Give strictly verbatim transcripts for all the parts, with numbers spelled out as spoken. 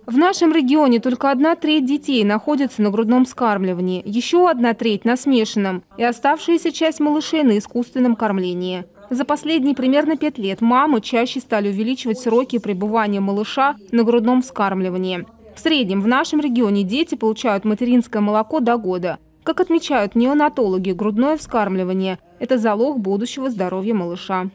В нашем регионе только одна треть детей находится на грудном вскармливании, еще одна треть на смешанном и оставшаяся часть малышей на искусственном кормлении. За последние примерно пять лет мамы чаще стали увеличивать сроки пребывания малыша на грудном вскармливании. В среднем в нашем регионе дети получают материнское молоко до года. Как отмечают неонатологи, грудное вскармливание – это залог будущего здоровья малыша.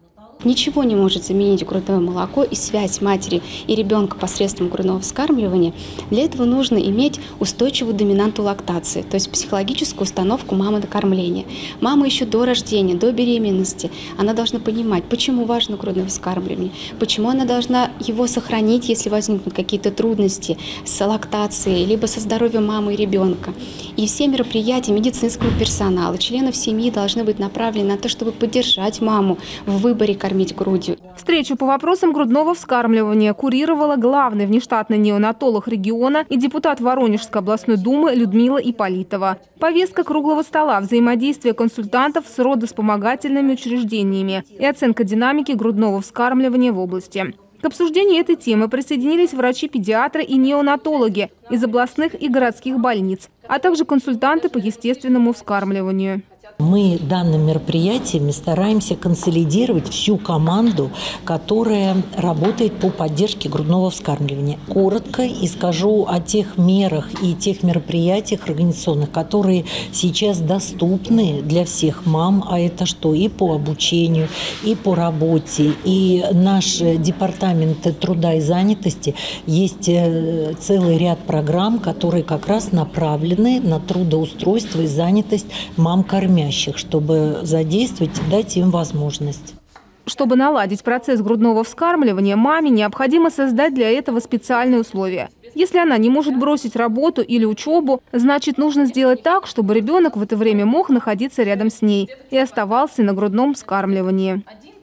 Ничего не может заменить грудное молоко и связь матери и ребенка посредством грудного вскармливания. Для этого нужно иметь устойчивую доминанту лактации, то есть психологическую установку мамы на кормление. Мама еще до рождения, до беременности, она должна понимать, почему важно грудное вскармливание, почему она должна его сохранить, если возникнут какие-то трудности с лактацией, либо со здоровьем мамы и ребенка. И все мероприятия медицинского персонала, членов семьи должны быть направлены на то, чтобы поддержать маму в выборе кормить грудью. Встречу по вопросам грудного вскармливания курировала главный внештатный неонатолог региона и депутат Воронежской областной думы Людмила Ипполитова. Повестка круглого стола – взаимодействие консультантов с родовспомогательными учреждениями и оценка динамики грудного вскармливания в области. К обсуждению этой темы присоединились врачи-педиатры и неонатологи из областных и городских больниц, а также консультанты по естественному вскармливанию. Мы данными мероприятиями стараемся консолидировать всю команду, которая работает по поддержке грудного вскармливания. Коротко и скажу о тех мерах и тех мероприятиях организационных, которые сейчас доступны для всех мам, а это что? И по обучению, и по работе, и наш департамент труда и занятости есть целый ряд программ, которые как раз направлены на трудоустройство и занятость мам-кормящих, чтобы задействовать и дать им возможность. Чтобы наладить процесс грудного вскармливания, маме необходимо создать для этого специальные условия. Если она не может бросить работу или учебу, значит, нужно сделать так, чтобы ребенок в это время мог находиться рядом с ней и оставался на грудном вскармливании.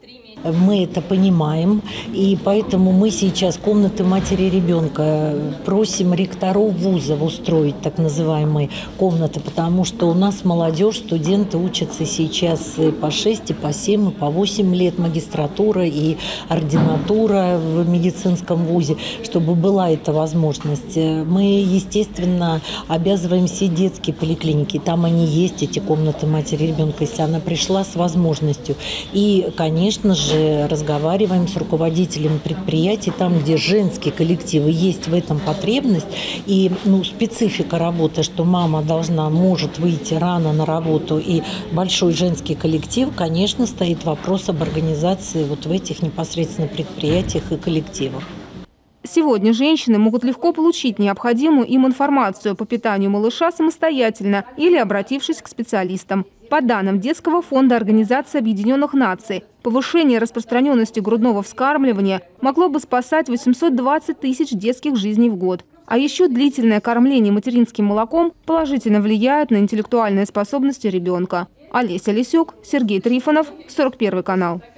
Мы это понимаем, и поэтому мы сейчас комнаты матери и ребенка просим ректоров вузов устроить так называемые комнаты, потому что у нас молодежь, студенты учатся сейчас и по шесть, и по семь, и по восемь лет, магистратура и ординатура в медицинском вузе, чтобы была эта возможность. Мы, естественно, обязываем все детские поликлиники, там они есть, эти комнаты матери и ребенка, если она пришла с возможностью. И, конечно же, разговариваем с руководителями предприятий, там, где женские коллективы, есть в этом потребность. И ну, специфика работы, что мама должна, может выйти рано на работу, и большой женский коллектив, конечно, стоит вопрос об организации вот в этих непосредственно предприятиях и коллективах. Сегодня женщины могут легко получить необходимую им информацию по питанию малыша самостоятельно или обратившись к специалистам. По данным Детского фонда Организации Объединенных Наций, повышение распространенности грудного вскармливания могло бы спасать восемьсот двадцать тысяч детских жизней в год. А еще длительное кормление материнским молоком положительно влияет на интеллектуальные способности ребенка. Олеся Лисюк, Сергей Трифонов, сорок первый канал.